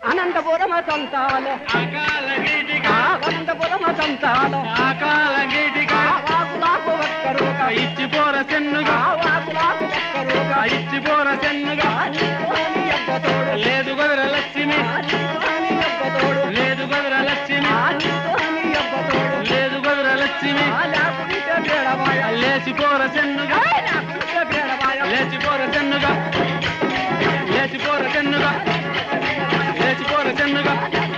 అనంతపురమ సంతాలు అనంతపురమ సంతాలు వాకులాకు ఒక్కరుగా ఇచ్చిపోర చెన్నుగా వాకులాకు ఒక్కరుగా ఇచ్చిపోర చెన్నుగా అబ్బతోడు లేదు గదుర లక్ష్మి అబ్బతోడు లేదు గదుర లక్ష్మి అబ్బతోడు లేదు గదుర లక్ష్మి లేకుంటే బేడవాయ లేచిపోర చెన్నుగా లేకుంటే బేడవాయ లేచిపోర చెన్నుగా లేచిపోర చెన్నుగా లేచిపోర చెన్నుగా